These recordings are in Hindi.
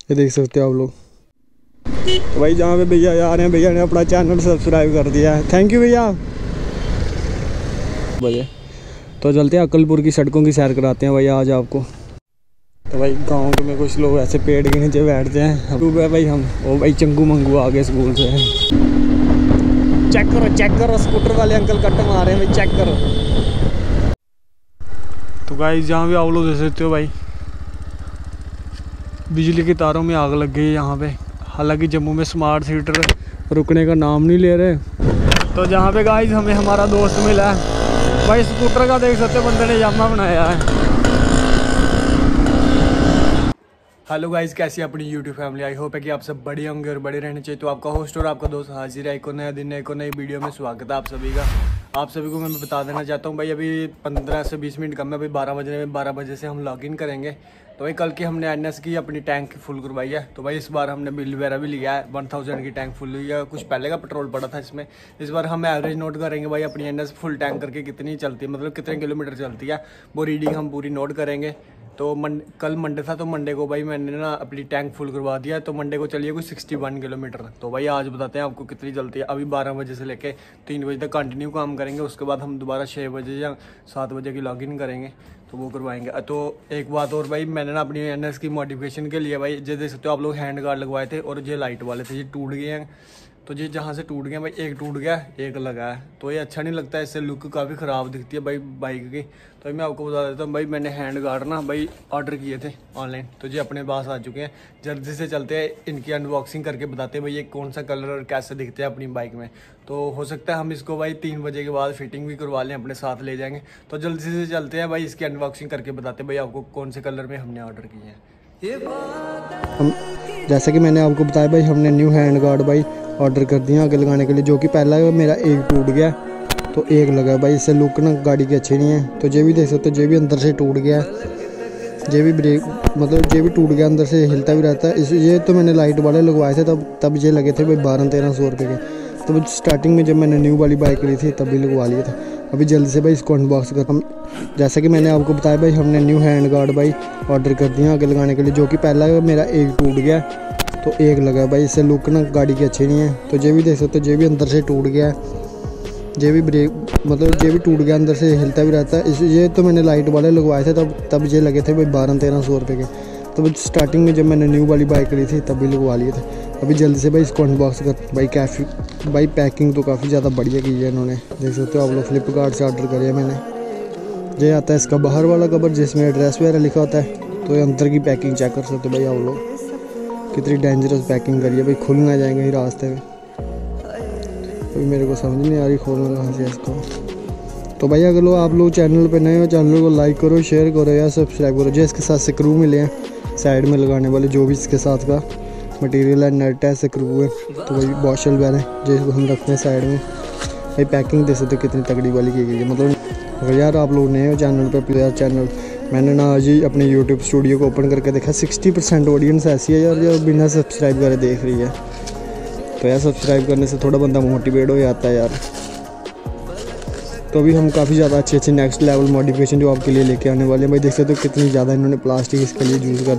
ये देख सकते हो आप लोग। तो भाई जहाँ पे भैया आ रहे हैं, भैया ने अपना चैनल सब्सक्राइब कर दिया है, थैंक यू भैया। भैया तो चलते हैं अक्कलपुर की सड़कों की सैर कराते हैं भैया आज आपको। तो भाई गाँव में कुछ लोग ऐसे पेड़ के नीचे बैठते हैं। सुबह भाई हम ओ भाई चंगू मंगू आ गए स्कूल से। चेक करो स्कूटर वाले अंकल कट मार रहे हैं भाई, चेक करो। तो गाइस जहाँ भी आप लोग देख सकते हो भाई बिजली की तारों में आग लग गई है यहाँ पे। हालांकि जम्मू में स्मार्ट मीटर रुकने का नाम नहीं ले रहे। तो जहाँ पे गाइस हमें हमारा दोस्त मिला है भाई, स्कूटर का देख सकते हो बंदे ने यामा बनाया है। हेलो गाइस, कैसी है अपनी यूट्यूब फैमिली। आई होप है कि आप सब बढ़िया होंगे और बड़े रहने चाहिए। तो आपका होस्ट और आपका दोस्त हाजिर है एक और नया दिन एक और नई वीडियो में। स्वागत है आप सभी का। आप सभी को मैं बता देना चाहता हूँ भाई अभी 15 से 20 मिनट कम है भाई, 12 बजे से हम लॉगिन करेंगे। तो भाई कल की हमने एनएस की अपनी टैंक फुल करवाई है। तो भाई इस बार हमने बिल वगैरह भी लिया है, 1000 की टैंक फुल हुई है। कुछ पहले का पेट्रोल पड़ा था इसमें। इस बार हम एवरेज नोट करेंगे भाई अपनी एनएस फुल टैंक करके कितनी चलती है, मतलब कितने किलोमीटर चलती है, वो रीडिंग हम पूरी नोट करेंगे। तो कल मंडे था, तो मंडे को भाई मैंने ना अपनी टैंक फुल करवा दिया। तो मंडे को चलिए कुछ 61 किलोमीटर। तो भाई आज बताते हैं आपको कितनी चलती है। अभी 12 बजे से लेके 3 बजे तक कंटिन्यू काम करेंगे। उसके बाद हम दोबारा 6 बजे या 7 बजे की लॉगिन करेंगे, तो वो करवाएंगे। तो एक बात और भाई, मैंने ना अपनी एनएस की मॉडिफिकेशन के लिए भाई जो देख सकते हो आप लोग हैंड गार्ड लगवाए थे, और ये लाइट वाले थे, ये टूट गए हैं। तो ये जहाँ से टूट गया भाई, एक टूट गया एक लगा है, तो ये अच्छा नहीं लगता है। इससे लुक काफ़ी ख़राब दिखती है भाई बाइक की। तो मैं आपको बता देता हूँ भाई, मैंने हैंड गार्ड ना भाई ऑर्डर किए थे ऑनलाइन, तो ये अपने पास आ चुके हैं। जल्दी से चलते हैं इनकी अनबॉक्सिंग करके बताते हैं भाई ये कौन सा कलर और कैसे दिखते हैं अपनी बाइक में। तो हो सकता है हम इसको भाई 3 बजे के बाद फिटिंग भी करवा लें, अपने साथ ले जाएंगे। तो जल्दी से चलते हैं भाई, इसकी अनबॉक्सिंग करके बताते हैं भाई आपको कौन से कलर में हमने ऑर्डर किए हैं। हम जैसा कि मैंने आपको बताया भाई, हमने न्यू हैंड गार्ड भाई ऑर्डर कर दिया आगे लगाने के लिए। जो कि पहला मेरा एक टूट गया तो एक लगा भाई। इससे लुक ना गाड़ी की अच्छी नहीं है। तो ये भी देख सकते हो, ये भी अंदर से टूट गया है। ये भी ब्रेक मतलब ये भी टूट गया, अंदर से हिलता भी रहता है। ये तो मैंने लाइट वाले लगवाए थे, तब ये लगे थे भाई 1200-1300 रुपये के। तो स्टार्टिंग में जब मैंने न्यू वाली बाइक ली थी तभी लगवा लिए थे। अभी जल्दी से भाई इसको अनबॉक्स कर। हम जैसा कि मैंने आपको बताया भाई, हमने न्यू हैंड गार्ड भाई ऑर्डर कर दिया आगे लगाने के लिए। जो कि पहला मेरा एक टूट गया तो एक लगा भाई। इससे लुक ना गाड़ी की अच्छी नहीं है। तो ये भी देख सकते हो, ये भी अंदर से टूट गया है। ये भी ब्रेक मतलब ये भी टूट गया, अंदर से हिलता भी रहता है। ये तो मैंने लाइट वाले लगवाए थे, तब ये लगे थे भाई 1200-1300 रुपये के। तो स्टार्टिंग में जब मैंने न्यू वाली बाइक ली थी तभी लगवा लिए थे। अभी जल्दी से भाई इसको अनबॉक्स कर भाई। काफ़ी भाई पैकिंग तो काफ़ी ज़्यादा बढ़िया की है इन्होंने, देख सकते हो आप लोग। फ्लिपकार्ट से ऑर्डर करिए मैंने। ये आता है इसका बाहर वाला कवर जिसमें एड्रेस वगैरह लिखा होता है। तो ये अंदर की पैकिंग चेक कर सकते हो भाई आप लोग, कितनी डेंजरस पैकिंग करी है भाई। खुल ना जाएंगे ही रास्ते में। अभी मेरे को समझ नहीं आ रही खोलना कहाँ से इसको। तो भाई अगर आप लोग चैनल पे नए हो, चैनल को लाइक करो, शेयर करो या सब्सक्राइब करो। जो इसके साथ स्क्रू मिले हैं साइड में लगाने वाले, जो भी इसके साथ का मटेरियल है, नट है, स्क्रू है, तो भाई बॉशल बैल है जिसको हम रखते हैं साइड में। भाई पैकिंग दे सकते हो कितनी तगड़ी वाली की गई है। मतलब अगर यार आप लोग नए हो चैनल पर, प्लीज़ चैनल मैंने ना आज ही अपने यूट्यूब स्टूडियो को ओपन करके देखा। 60% ऑडियंस ऐसी है यार जो बिना सब्सक्राइब करे देख रही है। तो यार सब्सक्राइब करने से थोड़ा बंदा मोटिवेट हो जाता है यार। तो अभी हम काफ़ी ज़्यादा अच्छे नेक्स्ट लेवल मॉडिफिकेशन जो आपके लिए लेके आने वाले हैं भाई। देख सकते हो कितनी ज़्यादा इन्होंने प्लास्टिक इसके लिए यूज़ कर।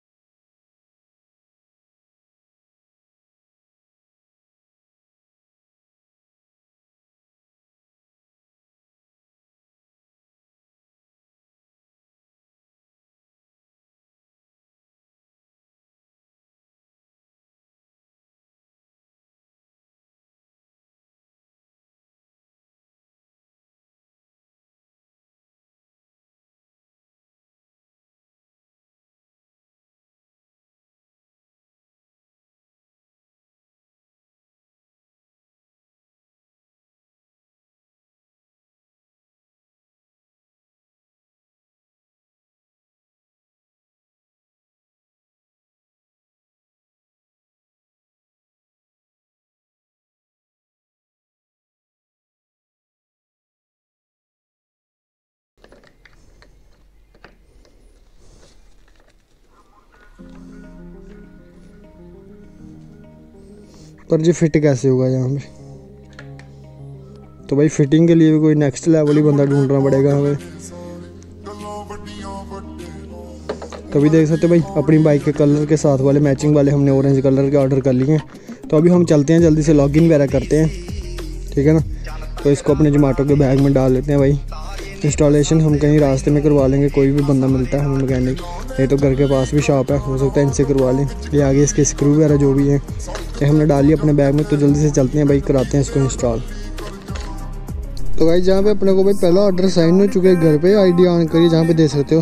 पर ये फिट कैसे होगा यहाँ पे। तो भाई फिटिंग के लिए भी कोई नेक्स्ट लेवल ही बंदा ढूंढना पड़ेगा हमें। तो अभी देख सकते हो भाई अपनी बाइक के कलर के साथ वाले मैचिंग वाले हमने ऑरेंज कलर के ऑर्डर कर लिए हैं। तो अभी हम चलते हैं, जल्दी से लॉगिन वगैरह करते हैं, ठीक है ना। तो इसको अपने जोमेटो के बैग में डाल लेते हैं भाई। इंस्टॉलेशन हम कहीं रास्ते में करवा लेंगे, कोई भी बंदा मिलता है हमें मैकेनिक, ये तो घर के पास भी शॉप है, हो सकता है इनसे करवा लें। ये आगे इसके स्क्रू वगैरह जो भी हैं ये हमने डाल लिया अपने बैग में। तो जल्दी से चलते हैं भाई, कराते हैं इसको इंस्टॉल। तो भाई जहाँ पे अपने को भाई पहला ऑर्डर साइन हो चुके हैं घर पे, आईडी ऑन करिए, जहाँ पे दे सकते हो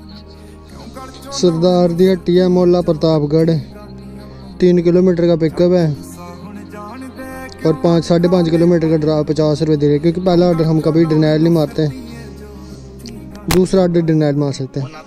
सरदार दी हट्टी है, मोहल्ला प्रतापगढ़, 3 किलोमीटर का पिकअप है और 5.5 किलोमीटर का ड्राइव 50 रुपये दे रहे, क्योंकि पहला ऑर्डर हम कभी डिनाइल नहीं मारते हैं, दूसरा ऑर्डर डिनाइल मार सकते हैं।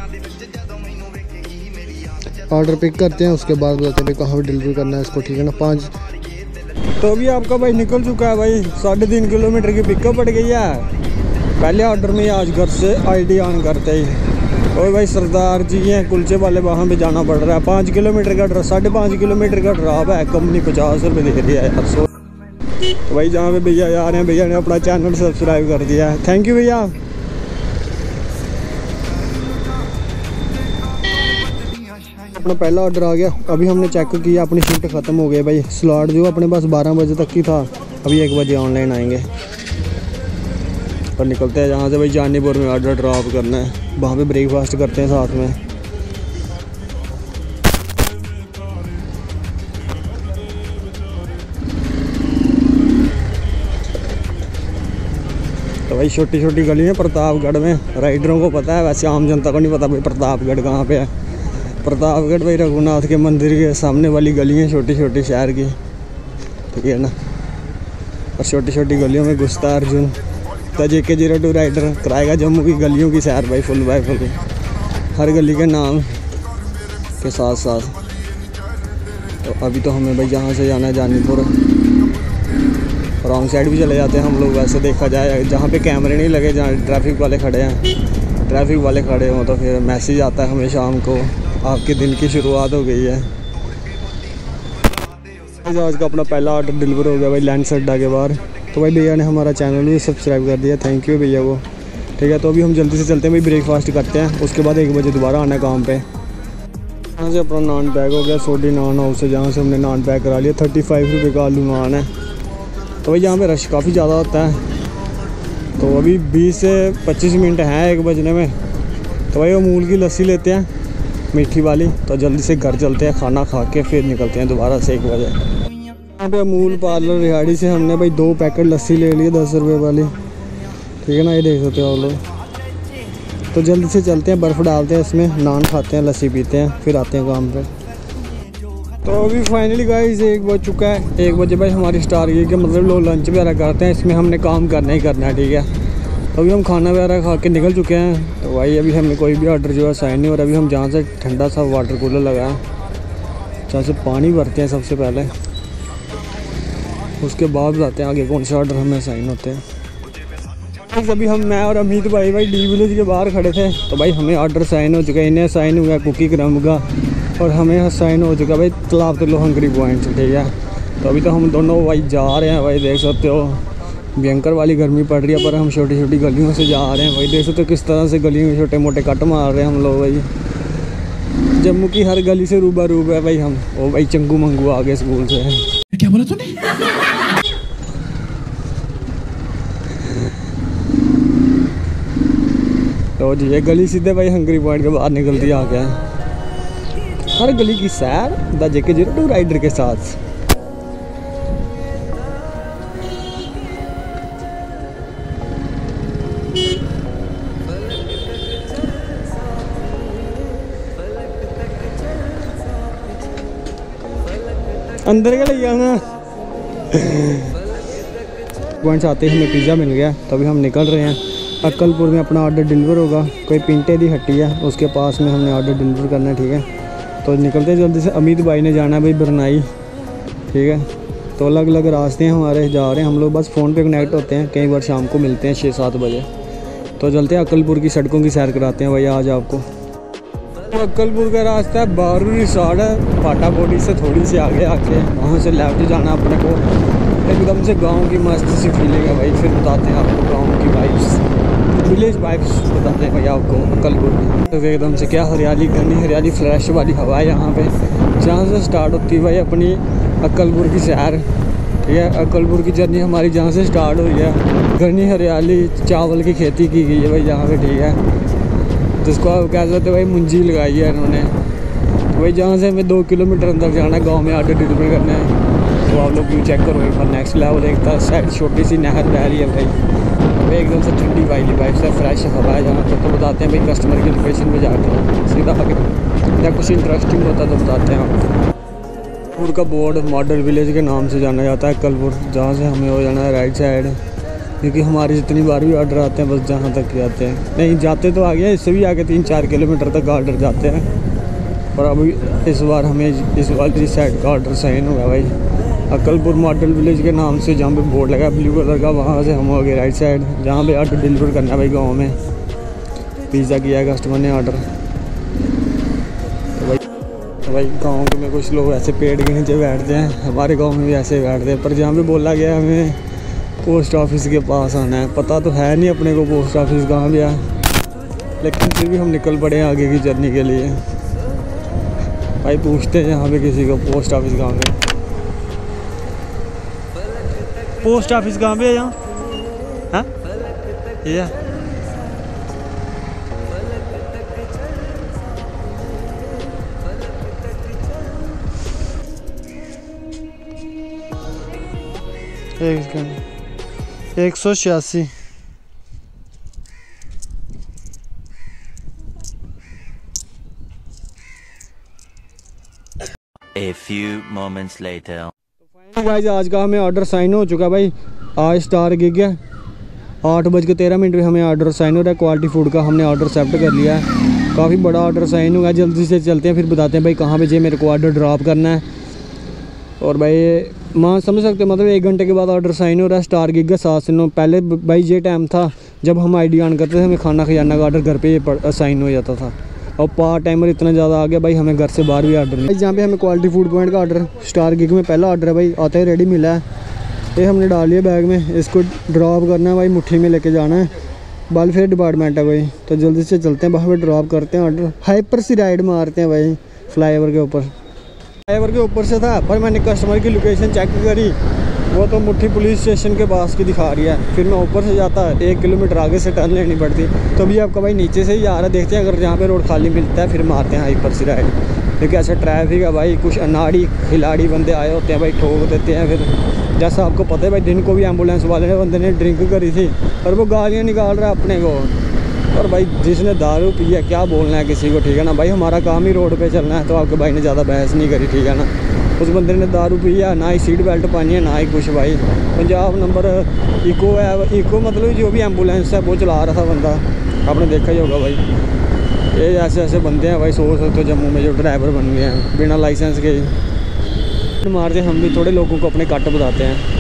ऑर्डर पिक करते हैं, उसके बाद बताते हैं कहाँ पर डिलीवरी करना है इसको, ठीक है ना। 5 तो अभी आपका भाई निकल चुका है भाई, 3.5 किलोमीटर की पिकअप पड़ गई है। पहले ऑर्डर में आज घर से आईडी ऑन करते ही और भाई सरदार जी हैं कुलचे वाले, वहाँ पे जाना पड़ रहा है। 5 किलोमीटर का 5.5 किलोमीटर का ड्राइव है, कंपनी 50 रुपये दे रही है यार। सो तो भाई जहाँ पे भैया जा रहे हैं, भैया ने अपना चैनल सब्सक्राइब कर दिया है, थैंक यू भैया। अपना पहला ऑर्डर आ गया। अभी हमने चेक किया, अपनी शिफ्ट ख़त्म हो गई भाई। स्लॉट जो अपने पास 12 बजे तक की था, अभी 1 बजे ऑनलाइन आएंगे और निकलते हैं जहाँ से भाई जानीपुर में ऑर्डर ड्रॉप करना है, वहाँ पे ब्रेकफास्ट करते हैं साथ में। तो भाई छोटी छोटी गली है प्रतापगढ़ में, राइडरों को पता है, वैसे आम जनता को नहीं पता भाई प्रतापगढ़ कहाँ पे है। प्रतापगढ़ भाई रघुनाथ के मंदिर के सामने वाली गली है, छोटी छोटी शहर की, ठीक है ना। और छोटी छोटी गलियों में घुसता है अर्जुन। तो JK 02 राइडर कराएगा जम्मू की गलियों की सैर भाई, फुल बाय फुल, हर गली के नाम के साथ साथ। तो अभी तो हमें भाई यहाँ से जाना है जानीपुर, रॉन्ग साइड भी चले जाते हैं हम लोग वैसे देखा जाए, जहाँ पे कैमरे नहीं लगे, जहाँ ट्रैफिक वाले खड़े हैं। ट्रैफिक वाले खड़े हों तो फिर मैसेज आता है हमें शाम को, आपके दिन की शुरुआत हो गई है। आज का अपना पहला ऑर्डर डिलीवर हो गया भाई लैंड अड्डा के बाहर। तो भाई भैया ने हमारा चैनल भी सब्सक्राइब कर दिया, थैंक यू भैया को, ठीक है। तो अभी हम जल्दी से चलते हैं भाई, ब्रेकफास्ट करते हैं, उसके बाद 1 बजे दोबारा आना है काम पे। यहाँ से अपना नान पैक हो गया, सोडी नान हाउस से, जहाँ से हमने नान पैक करा लिया। 35 रुपये का आलू नान है। तो भाई यहाँ पे रश काफ़ी ज़्यादा होता है। तो अभी 20 से 25 मिनट हैं 1 बजने में। तो भाई अमूल की लस्सी लेते हैं मीठी वाली, तो जल्दी से घर चलते हैं, खाना खा के फिर निकलते हैं दोबारा से 1 बजे। यहाँ पे अमूल पार्लर रिहाड़ी से हमने भाई 2 पैकेट लस्सी ले लिए 10 रुपये वाली, ठीक है ना, ये देख सकते हो आप लोग। तो जल्दी से चलते हैं, बर्फ़ डालते हैं इसमें, नान खाते हैं, लस्सी पीते हैं, फिर आते हैं काम पे। तो अभी फाइनली गाइस 1 बज चुका है। 1 बजे भाई हमारी स्टार की कि मतलब लोग लंच वगैरह करते हैं, इसमें हमने काम करना ही करना है, ठीक है। तो अभी हम खाना वगैरह खा के निकल चुके हैं। तो भाई अभी हमें कोई भी ऑर्डर जो है साइन नहीं हो रहा। अभी हम जहाँ से ठंडा सा वाटर कूलर लगाएं, जहाँ से पानी भरते हैं सबसे पहले, उसके बाद बताते हैं आगे कौन से ऑर्डर हमें साइन होते हैं। अभी हम मैं और अमित भाई डी विलेज के बाहर खड़े थे। तो भाई हमें ऑर्डर साइन हो चुका है, इन्हें साइन हुआ कुकी क्रम का, और हमें साइन हो चुका भाई तालाब तिल्लो हंगरी पॉइंट, ठीक है। तो अभी तो हम दोनों भाई जा रहे हैं भाई, देख सकते हो भयंकर वाली गर्मी पड़ रही है, पर हम छोटी छोटी गलियों से जा रहे हैं भाई। देख सकते हो किस तरह से गलियों में छोटे मोटे कट मार रहे हैं हम लोग भाई। जम्मू की हर गली से रूबरू है भाई हम। ओ भाई चंगू मंगू आ गए स्कूल से। क्या बोला तूने? तो जी ये गली सीधे भाई हंगरी पॉइंट के बाहर निकलती आ गया। हर गली की सैर द JK 02 राइडर के साथ। अंदर के लिए जाना पॉइंट्स आते ही हमें पिज़्ज़ा मिल गया। तो अभी हम निकल रहे हैं, अक्कलपुर में अपना ऑर्डर डिलीवर होगा। कोई पिंटे दी हट्टी है, उसके पास में हमने ऑर्डर डिलीवर करना है, ठीक है। तो निकलते हैं जल्दी से। अमित भाई ने जाना है भाई बरनाई, ठीक है। तो अलग अलग रास्ते हैं हमारे, जा रहे हैं हम लोग, बस फ़ोन पे कनेक्ट होते हैं। कई बार शाम को मिलते हैं 6-7 बजे। तो चलते हैं अक्कलपुर की सड़कों की सैर कराते हैं भाई आज आपको। अक्कलपुर का रास्ता है बारू रिसॉर्ट है, फाटा बोडी से थोड़ी सी आगे आके वहाँ से लेफ्ट जाना अपने को। एकदम से गांव की मस्त सी फीलिंग है भाई। फिर बताते हैं आपको गांव की वाइब्स। विलेज वाइब्स बताते हैं भैया आपको अक्कलपुर में। तो एकदम से क्या हरियाली, घनी हरियाली, फ्रेश वाली हवा है यहाँ पे। जहाँ से स्टार्ट होती है भाई अपनी अक्कलपुर की सैर, ठीक है। अक्कलपुर की जर्नी हमारी जहाँ से स्टार्ट हुई है। घनी हरियाली, चावल की खेती की गई है भाई यहाँ पे, ठीक है। जिसको आप कह सकते हैं भाई मुंजी लगाई है इन्होंने। भाई जहाँ से हमें 2 किलोमीटर अंदर जाना है, गाँव में आर्डर डिलीवर करना है। तो आप लोग व्यू चेक करो एक बार, नेक्स्ट लेवल। एक तरह साइड छोटी सी नहर बह रही है भाई, एकदम से ठंडी वाली वाइब से फ्रेश हवा है यहाँ पर। तो बताते हैं भाई कस्टमर की लोकेशन पे जाकर सीधा आगे, या कुछ इंटरेस्टिंग होता तो बताते हैं आपको। अक्कलपुर का बोर्ड मॉडल विलेज के नाम से जाना जाता है अक्कलपुर, जहाँ से हमें हो जाना है राइट साइड। क्योंकि हमारे जितनी बार भी ऑर्डर आते हैं बस जहाँ तक जाते हैं, नहीं जाते तो आगे, इससे भी आगे 3-4 किलोमीटर तक ऑर्डर जाते हैं। और अभी इस बार हमें इस वाली साइड का ऑर्डर साइन हुआ भाई अक्कलपुर मॉडल विलेज के नाम से, जहाँ पे बोर्ड लगा ब्लू कलर का। वहाँ से हम हो गए राइट साइड, जहाँ पे ऑर्डर डिलीवर करना है भाई गाँव में। पिज़्ज़ा किया है कस्टमर ने ऑर्डर। तो भाई गाँव में कुछ लोग ऐसे पेड़ के नीचे बैठते हैं, हमारे गाँव में भी ऐसे बैठते हैं। पर जहाँ पे बोला गया हमें पोस्ट ऑफिस के पास आना है, पता तो है नहीं अपने को पोस्ट ऑफिस कहाँ भी है, लेकिन फिर भी हम निकल पड़े हैं आगे की जर्नी के लिए। भाई पूछते हैं यहाँ पे किसी को पोस्ट ऑफिस कहाँ पे, पोस्ट ऑफिस कहाँ पे है यहाँ, हाँ ये एक 186। A few moments later. Guys आज का हमें ऑर्डर साइन हो चुका है भाई। आज स्टार गिग है, 8:13 पे हमें ऑर्डर साइन हो रहा है। क्वालिटी फूड का हमने ऑर्डर एक्सेप्ट कर लिया है। काफ़ी बड़ा ऑर्डर साइन हुआ है। जल्दी से चलते हैं, फिर बताते हैं भाई कहाँ पे जे मेरे को ऑर्डर ड्रॉप करना है। और भाई माँ समझ सकते मतलब 1 घंटे के बाद ऑर्डर साइन हो रहा है। स्टार गिग का 7 से 9 पहले भाई ये टाइम था जब हम ID ऑन करते थे, हमें खाना खजाना का ऑर्डर घर पे साइन हो जाता था। और पार्ट टाइमर इतना ज़्यादा आ गया भाई, हमें घर से बाहर भी ऑर्डर नहीं। जहाँ पे हमें क्वालिटी फूड पॉइंट का ऑर्डर स्टार गिग में पहला ऑर्डर है भाई, आते ही रेडी मिला है। ये हमने डाल लिया बैग में, इसको ड्रॉप करना है भाई, मुट्ठी में लेके जाना है। वेलफेयर डिपार्टमेंट है भाई, तो जल्दी से चलते हैं वहाँ पर ड्रॉप करते हैं ऑर्डर। हाइपर सी राइड मारते हैं भाई फ्लाईओवर के ऊपर। फ्लाईओवर के ऊपर से था, पर मैंने कस्टमर की लोकेशन चेक करी, वो तो मुट्ठी पुलिस स्टेशन के पास की दिखा रही है। फिर मैं ऊपर से जाता 1 किलोमीटर आगे से टर्न लेनी पड़ती। तो अभी आपका भाई नीचे से ही आ रहा है, देखते हैं अगर जहाँ पे रोड खाली मिलता है फिर मारते हैं हाइपर सी राइड। क्योंकि ऐसा ट्रैफिक है भाई, कुछ अनाड़ी खिलाड़ी बंदे आए होते हैं भाई, ठोक देते हैं। फिर जैसा आपको पता है भाई, दिन को भी एम्बुलेंस वाले बंदे ने ड्रिंक करी थी और वो गालियाँ निकाल रहा है अपने को। और भाई जिसने दारू पी है क्या बोलना है किसी को, ठीक है ना भाई, हमारा काम ही रोड पे चलना है। तो आपके भाई ने ज़्यादा बहस नहीं करी, ठीक है ना। उस बंदे ने दारू पी है, ना ही सीट बेल्ट पहनी है, ना ही कुछ भाई। पंजाब नंबर इको है, इको मतलब जो भी एम्बुलेंस है वो चला रहा था बंदा, आपने देखा ही होगा भाई। ये ऐसे ऐसे बंदे हैं भाई, सोच सकते हो जम्मू में जो ड्राइवर बन गए हैं बिना लाइसेंस के। मारते हम भी थोड़े लोगों को अपने कट बताते हैं।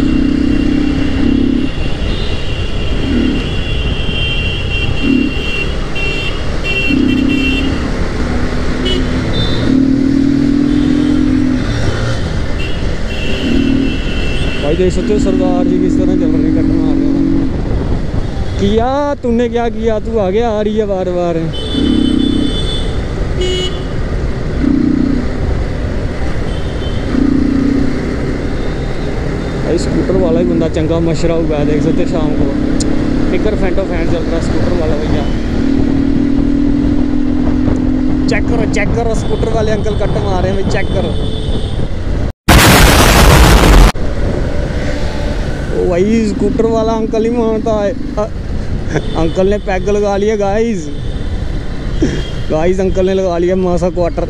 भाई देख सकते हो सरदार जी किस तरह चल रहे कट मार रहे हैं। किया तूने क्या किया, तू आगे आ रही है बार बार। भाई स्कूटर वाला ही बंदा चंगा मशरा हुआ है, देख सकते शाम को फिकर फैंटो फैन चल रहा है स्कूटर वाला भैया। चेक करो स्कूटर वाले अंकल कट मार रहे हैं भाई, चेक करो। भाई स्कूटर वाला अंकल ही मारता है, अंकल ने पैग लगा लिया गाइस अंकल ने लगा लिया मासा क्वार्टर।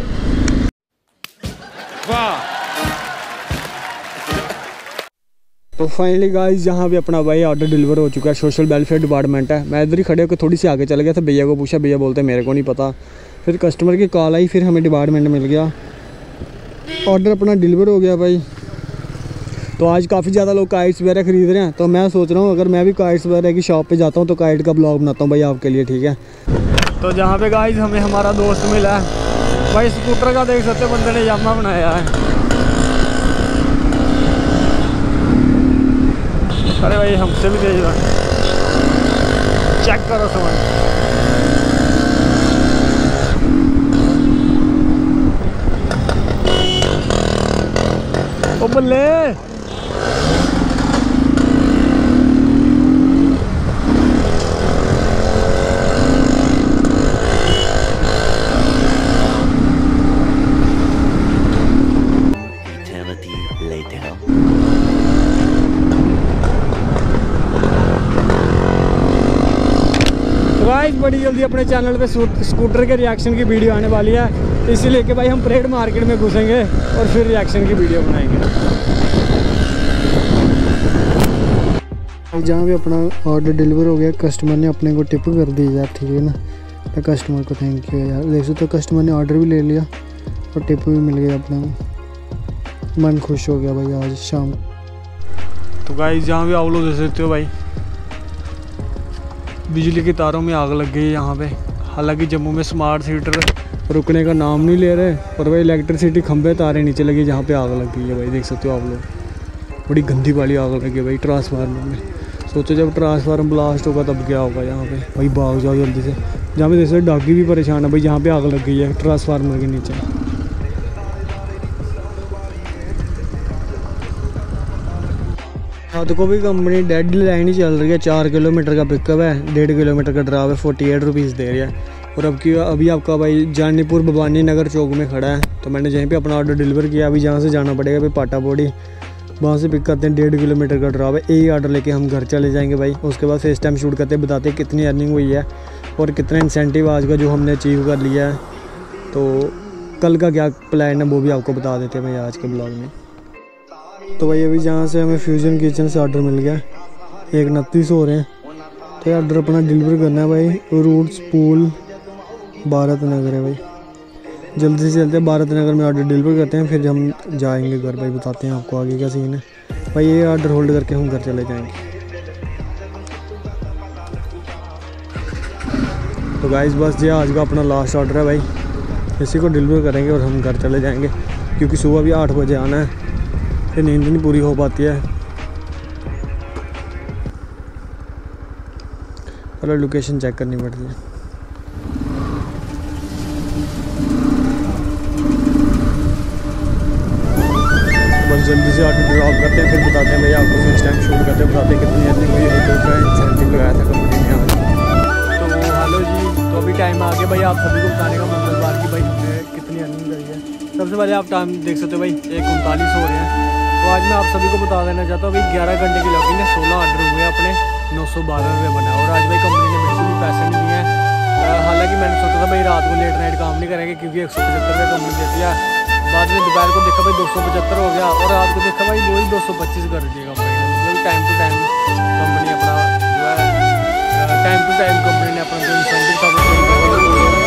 तो फाइनली गाइस यहाँ पे अपना भाई ऑर्डर डिलीवर हो चुका है। सोशल वेलफेयर डिपार्टमेंट है। मैं इधर ही खड़े होकर थोड़ी सी आगे चल गया था, भैया को पूछा, भैया बोलते मेरे को नहीं पता। फिर कस्टमर की कॉल आई, फिर हमें डिपार्टमेंट मिल गया, ऑर्डर अपना डिलीवर हो गया भाई। तो आज काफ़ी ज़्यादा लोग काइट्स वगैरह खरीद रहे हैं, तो मैं सोच रहा हूँ अगर मैं भी काइट्स वगैरह की शॉप पे जाता हूँ तो काइट का ब्लॉग बनाता हूँ भाई आपके लिए, ठीक है। तो जहाँ पे गाइस हमें हमारा दोस्त मिला है भाई, स्कूटर का देख सकते बंदे ने यामा बनाया है। अरे भाई हमसे भी तेज चेक करो सामान। ओ बल्ले गाइस बड़ी जल्दी अपने चैनल पे स्कूटर के रिएक्शन की वीडियो आने वाली है, इसीलिए कि भाई हम परेड मार्केट में घुसेंगे और फिर रिएक्शन की वीडियो बनाएंगे। जहाँ भी अपना ऑर्डर डिलीवर हो गया, कस्टमर ने अपने को टिप कर दी यार, ठीक है ना। तो कस्टमर को थैंक यू यार। देखो तो कस्टमर ने ऑर्डर भी ले लिया और टिप भी मिल गई अपने को, मन खुश हो गया भाई आज शाम। तो गाइस जहाँ भी आप लोग देख सकते हो भाई, बिजली की तारों में आग लग गई है यहाँ पे। हालांकि जम्मू में स्मार्ट हीटर रुकने का नाम नहीं ले रहे, पर भाई इलेक्ट्रिसिटी खंभे तारे नीचे लगी जहाँ पे आग लग गई है भाई। देख सकते हो आप लोग, बड़ी गंदी वाली आग लगी है भाई ट्रांसफार्मर में। सोचो जब ट्रांसफार्मर ब्लास्ट होगा तब क्या होगा यहाँ पे भाई। भाग जाओ जल्दी से। जहाँ पे देख सकते डागी भी परेशान है भाई, जहाँ पे आग लग गई है ट्रांसफार्मर के नीचे। रात को भी कंपनी डेड लाइन ही चल रही है। 4 किलोमीटर का पिकअप है, 1.5 किलोमीटर का ड्राइव है, 48 रुपीज़ दे रही है। और अभी आपका भाई जानीपुर भवानी नगर चौक में खड़ा है, तो मैंने जहीं पे अपना ऑर्डर डिलीवर किया। अभी जहाँ से जाना पड़ेगा भाई पाटा बोड़ी, वहाँ से पिक करते हैं। 1.5 किलोमीटर का ड्राइव है। यही ऑर्डर लेके हम घर चले जाएंगे भाई। उसके बाद फेस टाइम शूट करते बताते हैं कितनी अर्निंग हुई है और कितना इंसेंटिव आज का जो हमने अचीव कर लिया है। तो कल का क्या प्लान है वो भी आपको बता देते हैं भाई आज के ब्लॉग में। तो भाई अभी जहाँ से हमें फ्यूजन किचन से ऑर्डर मिल गया, 1:29 हो रहे हैं। तो ऑर्डर अपना डिलीवर करना है भाई। रूट्स पूल भारत नगर है भाई। जल्दी से चलते हैं भारत नगर में, ऑर्डर डिलीवर करते हैं, फिर हम जाएंगे घर भाई। बताते हैं आपको आगे क्या सीन है भाई। ये ऑर्डर होल्ड करके हम घर चले जाएंगे। तो गाइस बस ये आज का अपना लास्ट ऑर्डर है भाई, इसी को डिलीवर करेंगे और हम घर चले जाएंगे, क्योंकि सुबह भी 8 बजे आना है। फिर नींद नहीं पूरी हो पाती है। चलो लोकेशन चेक करनी पड़ती है। बस जल्दी से ऑर्डर ड्रॉप करते हैं, फिर बताते हैं भैया आपको। फिर टाइम शूट करते हैं, बताते हैं कितनी अर्निंग हुई है, तो इंसेंटिव लगाया था कंपनी ने आज। तो हेलो जी, तो अभी टाइम आ गया भाई आप सभी को बताने का, मंगलवार की भाई हमने कितनी अर्निंग करी है। सबसे पहले आप टाइम देख सकते हो भाई, 1:39 हो रहे हैं। तो आज मैं आप सभी को बता देना चाहता हूँ भाई, 11 घंटे की लॉगिंग है, 16 ऑर्डर हुए अपने, 912 रुपये बना। और आज भाई कंपनी ने बिल्कुल भी पैसे नहीं दिए हैं। हालांकि मैंने सोचा था भाई रात को लेट नाइट काम नहीं करेंगे, क्योंकि 175 रुपये कंपनी देती है। बाद में दोपहर को देखा भाई 275 हो गया, और रात को देखा भाई वही 225 कर दिया कंपनी ने। मतलब टाइम टू टाइम कंपनी अपना जो है, टाइम टू टाइम कंपनी ने अपना जो इंसेंटिव था वो